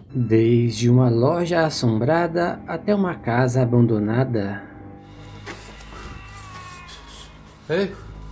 Desde uma loja assombrada até uma casa abandonada. Ei!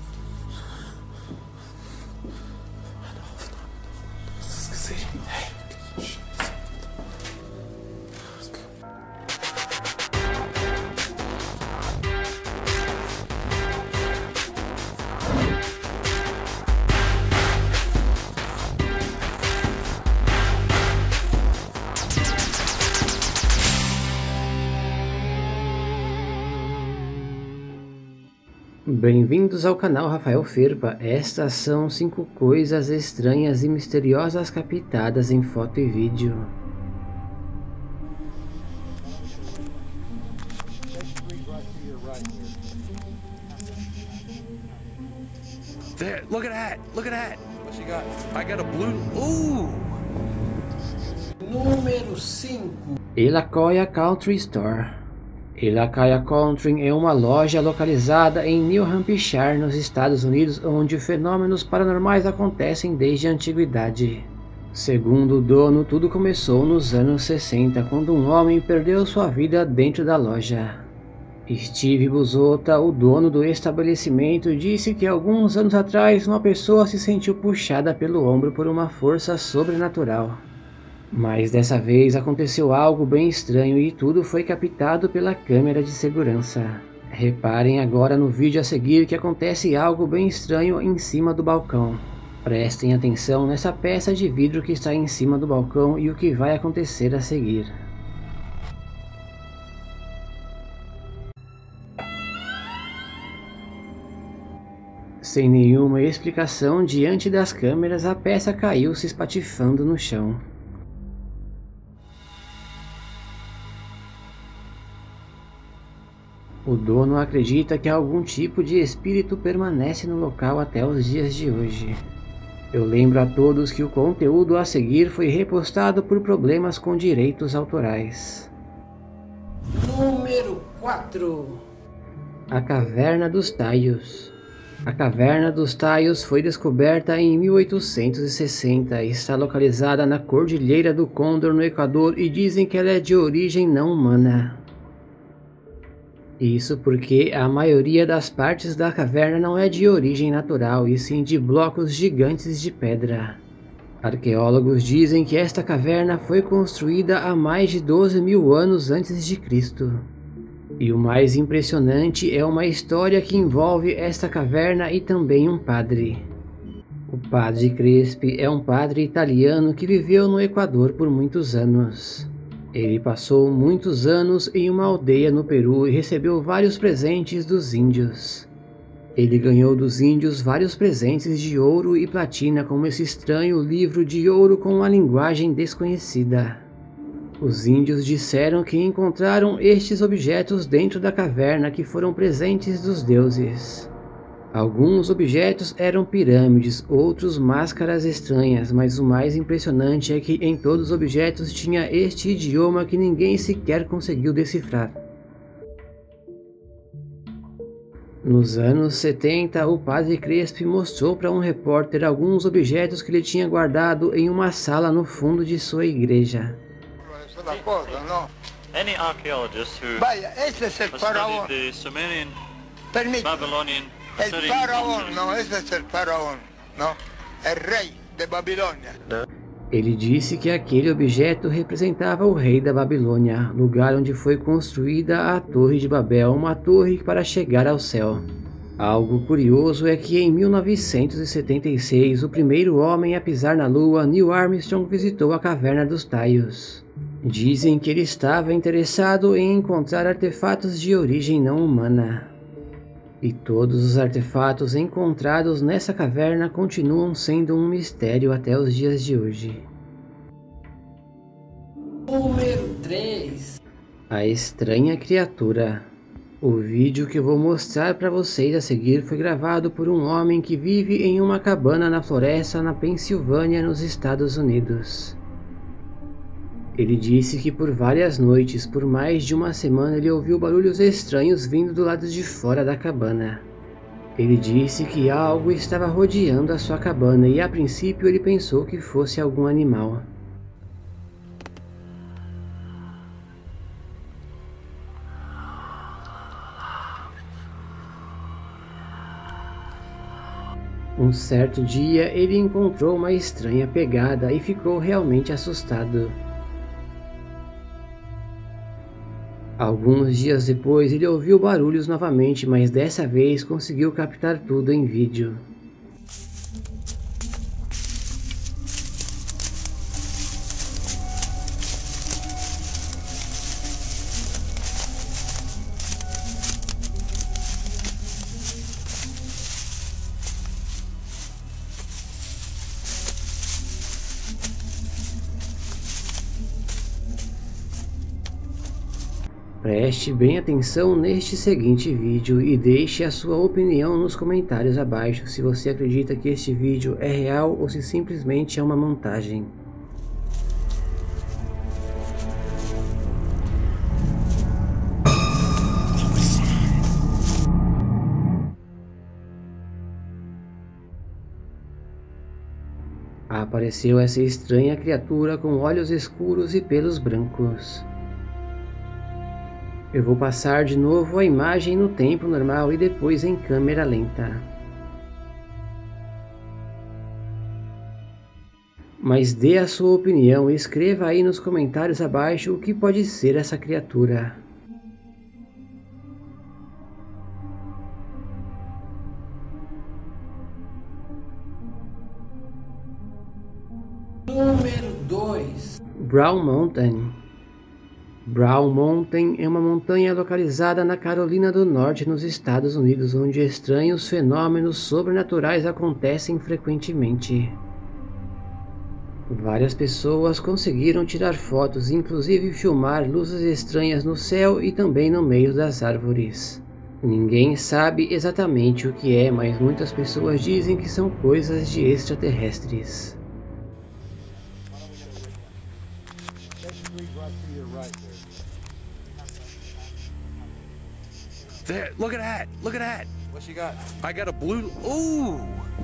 Bem-vindos ao canal Rafael Ferpa. Estas são 5 coisas estranhas e misteriosas captadas em foto e vídeo. There, look at that! Look at that! What you got? I got a blue. Ooh! Número 5. Elakaya Country Store. Elakaya Country é uma loja localizada em New Hampshire, nos Estados Unidos, onde fenômenos paranormais acontecem desde a antiguidade. Segundo o dono, tudo começou nos anos 60, quando um homem perdeu sua vida dentro da loja. Steve Buzota, o dono do estabelecimento, disse que alguns anos atrás uma pessoa se sentiu puxada pelo ombro por uma força sobrenatural. Mas dessa vez aconteceu algo bem estranho e tudo foi captado pela câmera de segurança. Reparem agora no vídeo a seguir que acontece algo bem estranho em cima do balcão. Prestem atenção nessa peça de vidro que está em cima do balcão e o que vai acontecer a seguir. Sem nenhuma explicação diante das câmeras, a peça caiu se espatifando no chão. O dono acredita que algum tipo de espírito permanece no local até os dias de hoje. Eu lembro a todos que o conteúdo a seguir foi repostado por problemas com direitos autorais. Número 4. A Caverna dos Taios. A Caverna dos Taios foi descoberta em 1860 e está localizada na Cordilheira do Cóndor, no Equador, e dizem que ela é de origem não humana. Isso porque a maioria das partes da caverna não é de origem natural, e sim de blocos gigantes de pedra. Arqueólogos dizem que esta caverna foi construída há mais de 12.000 anos antes de Cristo. E o mais impressionante é uma história que envolve esta caverna e também um padre. O Padre Crespi é um padre italiano que viveu no Equador por muitos anos. Ele passou muitos anos em uma aldeia no Peru e recebeu vários presentes dos índios. Ele ganhou dos índios vários presentes de ouro e platina, como esse estranho livro de ouro com uma linguagem desconhecida. Os índios disseram que encontraram estes objetos dentro da caverna que foram presentes dos deuses. Alguns objetos eram pirâmides, outros máscaras estranhas, mas o mais impressionante é que em todos os objetos tinha este idioma que ninguém sequer conseguiu decifrar. Nos anos 70, o Padre Crespi mostrou para um repórter alguns objetos que ele tinha guardado em uma sala no fundo de sua igreja. Any archaeologist who ese es el has faraón. studied the Sumerian, Permíteme. Babylonian, El studied faraón, Egyptian- no, ese es el faraón, no. El rey de Babilonia. Ele disse que aquele objeto representava o rei da Babilônia, lugar onde foi construída a Torre de Babel, uma torre para chegar ao céu. Algo curioso é que em 1976, o primeiro homem a pisar na Lua, Neil Armstrong, visitou a Caverna dos Taios. Dizem que ele estava interessado em encontrar artefatos de origem não humana. E todos os artefatos encontrados nessa caverna continuam sendo um mistério até os dias de hoje. Número 3. A estranha criatura. O vídeo que eu vou mostrar para vocês a seguir foi gravado por um homem que vive em uma cabana na floresta na Pensilvânia, nos Estados Unidos. Ele disse que por várias noites, por mais de uma semana, ele ouviu barulhos estranhos vindo do lado de fora da cabana. Ele disse que algo estava rodeando a sua cabana e a princípio ele pensou que fosse algum animal. Um certo dia ele encontrou uma estranha pegada e ficou realmente assustado. Alguns dias depois ele ouviu barulhos novamente, mas dessa vez conseguiu captar tudo em vídeo. Preste bem atenção neste seguinte vídeo e deixe a sua opinião nos comentários abaixo se você acredita que este vídeo é real ou se simplesmente é uma montagem. Apareceu essa estranha criatura com olhos escuros e pelos brancos. Eu vou passar de novo a imagem no tempo normal e depois em câmera lenta. Mas dê a sua opinião e escreva aí nos comentários abaixo o que pode ser essa criatura. Número 2. Brown Mountain. Brown Mountain é uma montanha localizada na Carolina do Norte, nos Estados Unidos, onde estranhos fenômenos sobrenaturais acontecem frequentemente. Várias pessoas conseguiram tirar fotos, inclusive filmar luzes estranhas no céu e também no meio das árvores. Ninguém sabe exatamente o que é, mas muitas pessoas dizem que são coisas de extraterrestres. There, look at that. Look at that. What you got? I got a blue. Ooh.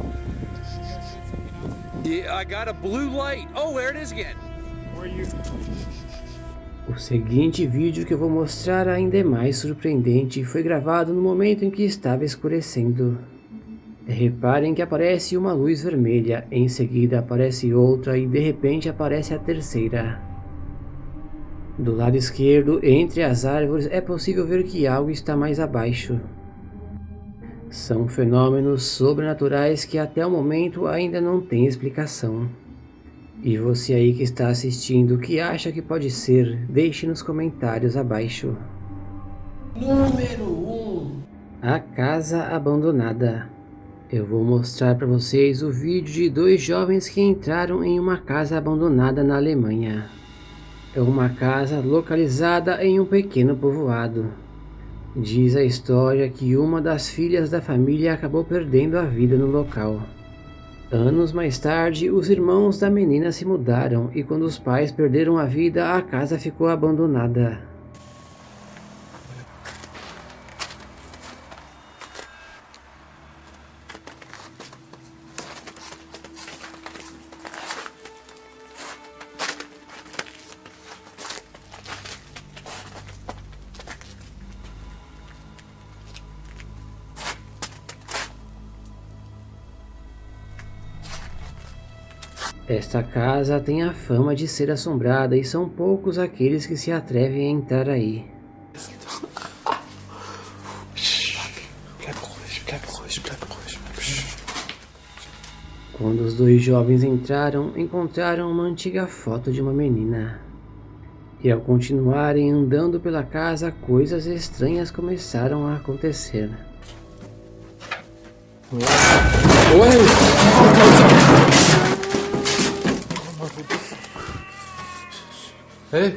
Yeah, I got a blue light. Oh, there it is again. Where are you? O seguinte vídeo que eu vou mostrar ainda é mais surpreendente e foi gravado no momento em que estava escurecendo. Reparem que aparece uma luz vermelha, em seguida aparece outra e de repente aparece a terceira. Do lado esquerdo, entre as árvores, é possível ver que algo está mais abaixo. São fenômenos sobrenaturais que até o momento ainda não têm explicação. E você aí que está assistindo, o que acha que pode ser? Deixe nos comentários abaixo. Número 1. A casa abandonada. Eu vou mostrar para vocês o vídeo de dois jovens que entraram em uma casa abandonada na Alemanha. É uma casa localizada em um pequeno povoado. Diz a história que uma das filhas da família acabou perdendo a vida no local. Anos mais tarde, os irmãos da menina se mudaram e quando os pais perderam a vida, a casa ficou abandonada. Esta casa tem a fama de ser assombrada e são poucos aqueles que se atrevem a entrar aí. Quando os dois jovens entraram, encontraram uma antiga foto de uma menina. E ao continuarem andando pela casa, coisas estranhas começaram a acontecer. Hey!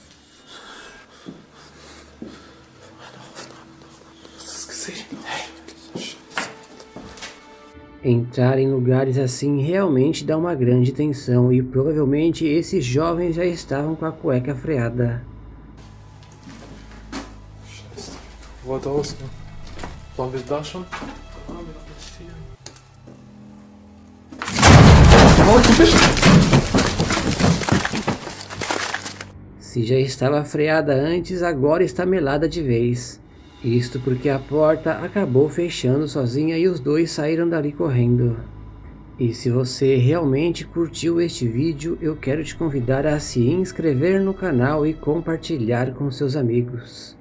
Entrar em lugares assim realmente dá uma grande tensão e provavelmente esses jovens já estavam com a cueca freada. Warte aus. Waren wir da schon? Se já estava freada antes, agora está melada de vez. Isto porque a porta acabou fechando sozinha e os dois saíram dali correndo. E se você realmente curtiu este vídeo, eu quero te convidar a se inscrever no canal e compartilhar com seus amigos.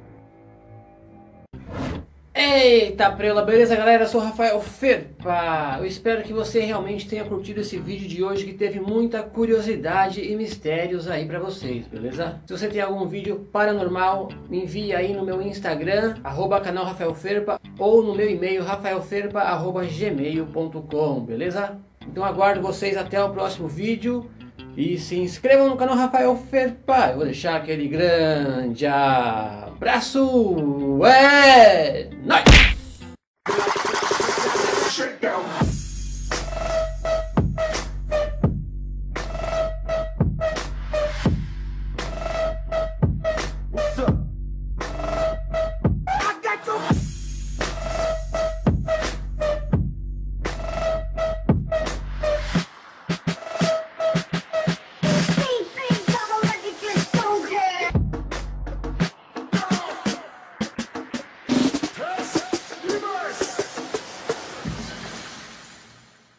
Eita preula, beleza galera? Eu sou o Rafael Ferpa. Eu espero que você realmente tenha curtido esse vídeo de hoje, que teve muita curiosidade e mistérios aí pra vocês, beleza? Se você tem algum vídeo paranormal, me envie aí no meu Instagram, @canal Rafael Ferpa, ou no meu e-mail rafaelferpa@gmail.com, beleza? Então aguardo vocês até o próximo vídeo. E se inscrevam no canal Rafael Ferpa. Eu vou deixar aquele grande abraço. É nóis!